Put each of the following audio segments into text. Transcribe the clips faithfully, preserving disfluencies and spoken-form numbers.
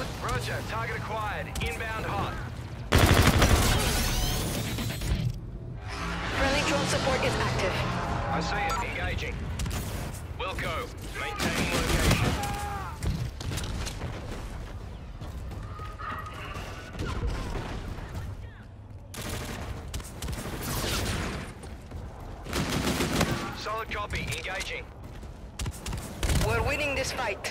Roger, target acquired. Inbound hot. Friendly drone support is active. I see it. Engaging. Wilco, maintaining location. Solid copy. Engaging. We're winning this fight.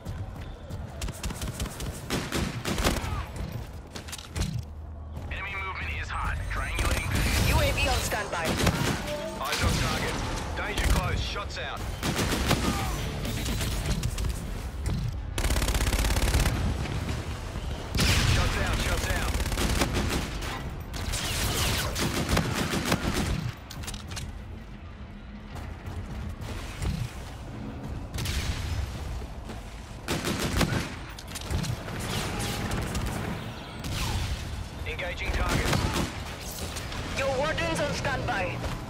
Enemy movement is hot. Triangulating. U A V on standby. Eyes on target. Danger close. Shots out. Shots out. Shots out. Engaging target. Your warden's on standby.